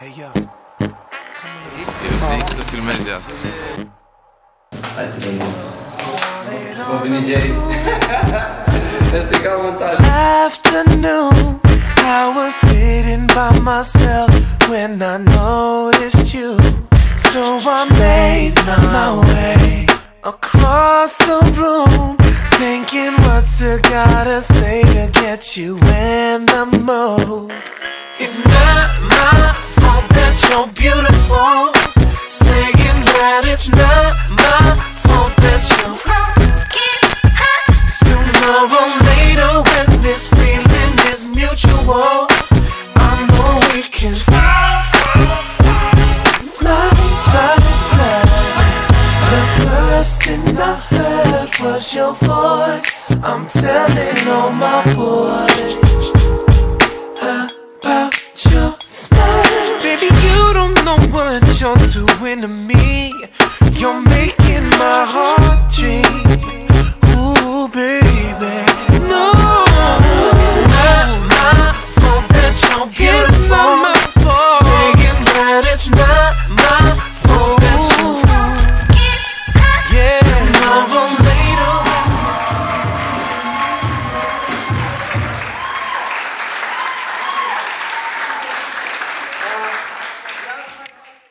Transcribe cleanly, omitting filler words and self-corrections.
Eu zic să filmezi asta. Hai să vedem. Cum vine Jerry? Ne strica montaj. Afternoon, I was sitting by myself when I noticed you. So I made my way across the room, thinking what's I gotta say to get you in the mood. It's not my fault that you're beautiful, saying that it's not my fault that you're sooner or later when this feeling is mutual, I know we can fly, fly, fly, fly. The first thing I heard was your voice. I'm telling all my boys about your smile. Baby, you don't know what you're doing to me. You're making my heart dream. Ooh, baby, no, it's not my fault that you're beautiful.